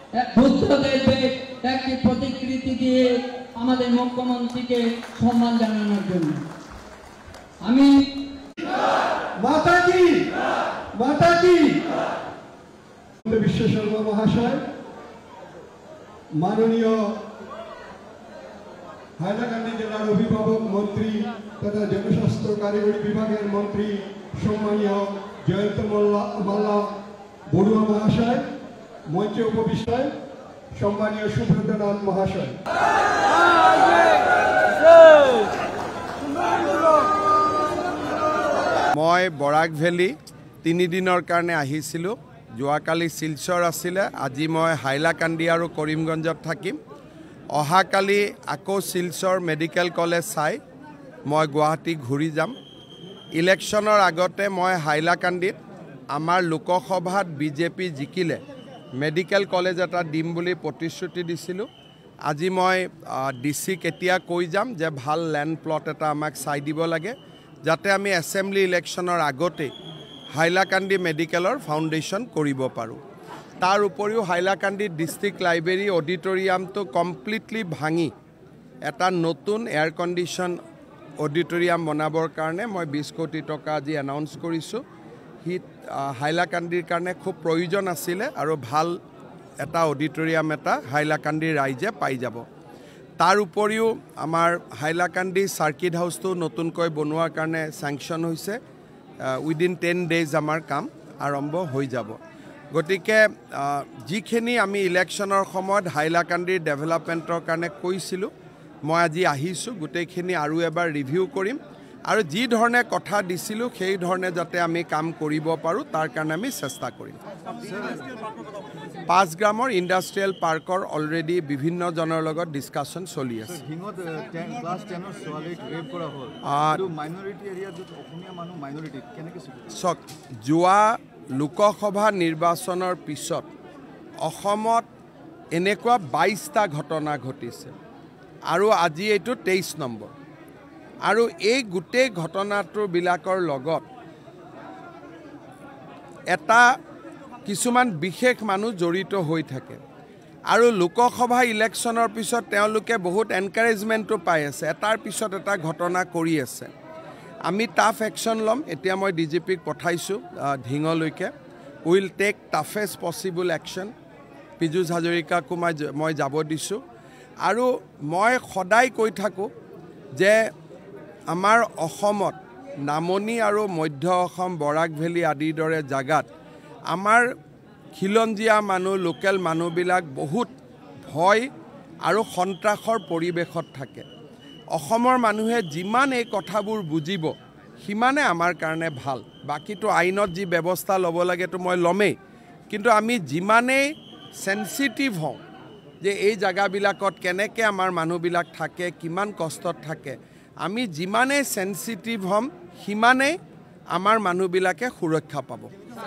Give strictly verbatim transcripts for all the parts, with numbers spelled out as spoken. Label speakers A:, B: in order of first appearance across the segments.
A: বুদ্ধদেবের একটি প্রতিকৃতি দিয়ে আমাদের মুখ্যমন্ত্রীকে সম্মান জানানোর জন্য আমি
B: মাতাজি মাতাজি বিশ্বশর্মা মহাশয় মাননীয় হাইলাকান্দি জেলার অভিভাবক মন্ত্রী তথা জনস্বাস্থ্য কারিগরি বিভাগের মন্ত্রী সম্মানীয় জয়ন্ত মাল্লা বড়ুয়া মহাশয় মঞ্চে উপবিষ্ট সম্মানীয় সুব্রতনাথ মহাশয়
C: মই বৰাক ভেলী তিনি দিনৰ কাৰণে আহিছিলোঁ যোৱাকালি শিলচৰ আছিলে আজি মই হাইলাকান্দি আৰু কৰিমগঞ্জত থাকিম অহাকালি আকৌ শিলচৰ মেডিকেল কলেজ চাই মই গুৱাহাটী ঘূৰি যাম ইলেকশ্যনৰ আগতে মই হাইলাকান্দিত আমাৰ লোকসভাত বিজেপি জিকিলে মেডিকেল কলেজ এটা দিম বুলি প্ৰতিশ্ৰুতি দিছিলোঁ আজি মই ডিচিক এতিয়া কৈ যাম যে ভাল লেণ্ড প্লট এটা আমাক চাই দিব লাগে যাতে আমি এছেম্বলি ইলেকশ্যনৰ আগতে হাইলাকান্দি মেডিকেলৰ ফাউণ্ডেশ্যন কৰিব পাৰোঁ তাৰ উপৰিও হাইলাকান্দি ডিষ্ট্ৰিক্ট লাইব্ৰেৰী অডিটৰিয়ামটো কমপ্লিটলি ভাঙি এটা নতুন এয়াৰ কণ্ডিশ্যন অডিটৰিয়াম বনাবৰ কাৰণে মই বিশ কোটি টকা আজি এনাউন্স কৰিছোঁ হি হাইলাকান্দিৰ কাৰণে খুব প্ৰয়োজন আছিলে আৰু ভাল এটা অডিটৰিয়াম এটা হাইলাকান্দিৰ ৰাইজে পাই যাব তাৰ উপৰিও আমাৰ হাইলাকান্দি সাৰ্কিট হাউচটো নতুনকৈ বনোৱাৰ কাৰণে স্যাংচন হৈছে উইদিন টেন ডেজ আমাৰ কাম আৰম্ভ হৈ যাব গতিকে যিখিনি আমি ইলেকশ্যনৰ সময়ত হাইলাকান্দিৰ ডেভেলপমেণ্টৰ কাৰণে কৈছিলোঁ মই আজি আহিছোঁ গোটেইখিনি আৰু এবাৰ ৰিভিউ কৰিম আৰু যি ধৰণে কথা দিছিলোঁ সেই ধৰণে যাতে আমি কাম কৰিব পাৰোঁ তাৰ কাৰণে আমি চেষ্টা কৰিম পাঁচ গ্ৰামৰ ইণ্ডাষ্ট্ৰিয়েল পাৰ্কৰ অলৰেডি বিভিন্ন জনৰ লগত ডিছকাশ্যন চলি আছে চক যোৱা লোকসভা নিৰ্বাচনৰ পিছত অসমত এনেকুৱা বাইছটা ঘটনা ঘটিছে আৰু আজি এইটো তেইছ নম্বৰ আৰু এই গোটেই ঘটনাটোৰ বিলাকৰ লগত এটা কিছুমান বিশেষ মানুহ জড়িত হৈ থাকে আৰু লোকসভা ইলেকশ্যনৰ পিছত তেওঁলোকে বহুত এনকাৰেজমেণ্টো পাই আছে এটাৰ পিছত এটা ঘটনা কৰি আছে আমি টাফ একশ্যন ল'ম এতিয়া মই ডি জি পিক পঠাইছোঁ ঢিঙলৈকে will take toughest possible action Piyush হাজৰিকাকো মই মই যাব দিছোঁ আৰু মই সদায় কৈ থাকোঁ যে আমাৰ অসমত নামনি আৰু মধ্য অসম বৰাক ভেলী আদিৰ দৰে জাগাত আমাৰ খিলঞ্জীয়া মানুহ লোকেল মানুহবিলাক বহুত ভয় আৰু সন্ত্ৰাসৰ পৰিৱেশত থাকে অসমৰ মানুহে যিমান এই কথাবোৰ বুজিব সিমানে আমাৰ কাৰণে ভাল বাকিটো আইনত যি ব্যৱস্থা ল'ব লাগেতো মই ল'মেই কিন্তু আমি যিমানেই সেনচিটিভ হওঁ যে এই জায়গাবিলাকত কেনেকৈ আমাৰ মানুহবিলাক থাকে কিমান কষ্টত থাকে আমি যিমানেই সেনচিটিভ হ'ম সিমানেই আমাৰ মানুহবিলাকে সুৰক্ষা পাব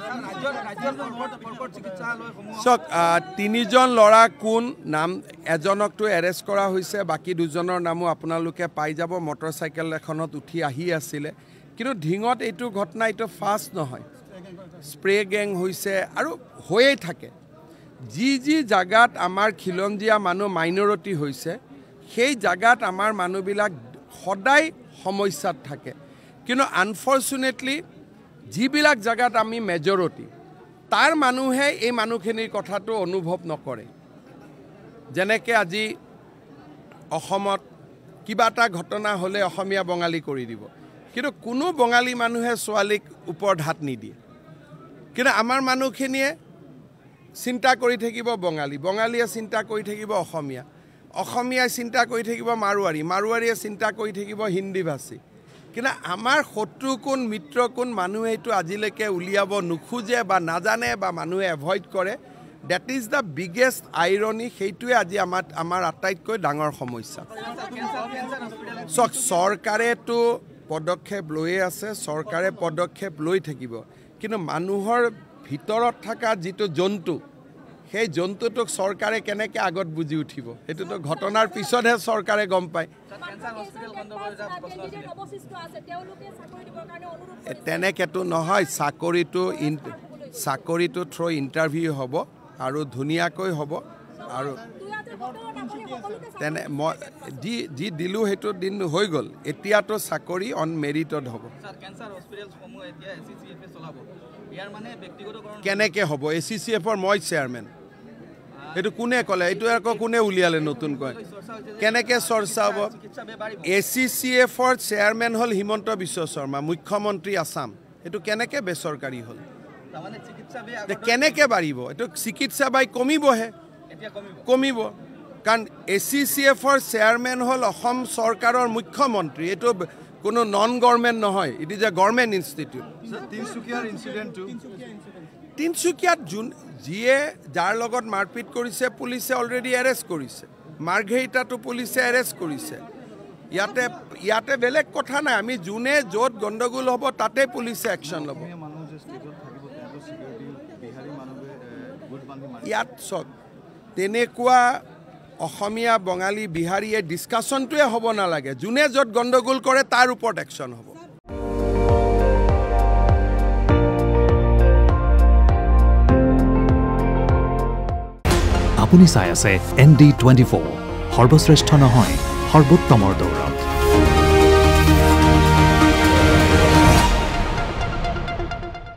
C: চক তিনিজন ল'ৰা কোন নাম এজনকটো এৰেষ্ট কৰা হৈছে বাকি দুজনৰ নামো আপোনালোকে পাই যাব মটৰচাইকেল এখনত উঠি আহি আছিলে কিন্তু ঢিঙত এইটো ঘটনা এইটো ফাষ্ট নহয় স্প্ৰে গেং হৈছে আৰু হৈয়ে থাকে যি যি জাগাত আমাৰ খিলঞ্জীয়া মানুহ মাইনৰিটি হৈছে সেই জাগাত আমাৰ মানুহবিলাক সদায় সমস্যাত থাকে কিন্তু আনফৰ্চুনেটলি যিবিলাক জাগাত আমি মেজৰিটি তাৰ মানুহে এই মানুহখিনিৰ কথাটো অনুভৱ নকৰে যেনেকৈ আজি অসমত কিবা এটা ঘটনা হ'লে অসমীয়া বঙালী কৰি দিব কিন্তু কোনো বঙালী মানুহে ছোৱালীক ওপৰত হাত নিদিয়ে কিন্তু আমাৰ মানুহখিনিয়ে চিন্তা কৰি থাকিব বঙালী বঙালীয়ে চিন্তা কৰি থাকিব অসমীয়া অসমীয়াই চিন্তা কৰি থাকিব মাৰোৱাৰী মাৰোৱাৰীয়ে চিন্তা কৰি থাকিব হিন্দী ভাষী কিন্তু আমাৰ শত্ৰু কোন মিত্ৰ কোন মানুহে এইটো আজিলৈকে উলিয়াব নোখোজে বা নাজানে বা মানুহে এভইড কৰে that is the biggest irony সেইটোৱে আজি আমাৰ আমাৰ আটাইতকৈ ডাঙৰ সমস্যা চক চৰকাৰেতো পদক্ষেপ লৈয়ে আছে চৰকাৰে পদক্ষেপ লৈ থাকিব কিন্তু মানুহৰ ভিতৰত থকা যিটো জন্তু সেই জন্তুটোক চৰকাৰে কেনেকৈ আগত বুজি উঠিব সেইটোতো ঘটনাৰ পিছতহে চৰকাৰে গম পায় তেনেকেতো নহয় চাকৰিটো চাকৰিটো থ্ৰু ইণ্টাৰভিউ হ'ব আৰু ধুনীয়াকৈ হ'ব আৰু তেনে মই যি যি দিলোঁ সেইটো দিন হৈ গ'ল এতিয়াতো চাকৰি অন মেৰিটত হ'ব কেনেকৈ হ'ব এ চি চি এফৰ মই চেয়াৰমেন এইটো কোনে ক'লে এইটো আকৌ কোনে উলিয়ালে নতুনকৈ কেনেকৈ চৰ্চা হ'ব এ চি চি এফৰ চেয়াৰমেন হ'ল হিমন্ত বিশ্ব শৰ্মা মুখ্যমন্ত্ৰী আছাম এইটো কেনেকৈ বেচৰকাৰী হ'ল কেনেকৈ বাঢ়িব এইটো চিকিৎসা বাই কমিবহে কমিব কাৰণ এ চি চি এফৰ চেয়াৰমেন হ'ল অসম চৰকাৰৰ মুখ্যমন্ত্ৰী এইটো কোনো নন গভৰ্ণমেণ্ট নহয় it is a government institute তিনিচুকীয়াত যোন যিয়ে যাৰ লগত মাৰপিট কৰিছে পুলিচে অলৰেডি এৰেষ্ট কৰিছে মাৰ্ঘেৰিটাতো পুলিচে এৰেষ্ট কৰিছে ইয়াতে ইয়াতে বেলেগ কথা নাই আমি যোনে য'ত গণ্ডগোল হ'ব তাতে পুলিচে একশ্যন ল'ব ইয়াত চব তেনেকুৱা অসমীয়া বঙালী বিহাৰীয়ে ডিছকাশ্যনটোৱে হ'ব নালাগে যোনে য'ত গণ্ডগোল কৰে তাৰ ওপৰত একশ্যন হ'ব
D: আপুনি চাই আছে এন ডি টুৱেণ্টি ফ'ৰ সৰ্বশ্ৰেষ্ঠ নহয় সৰ্বোত্তমৰ দৌৰ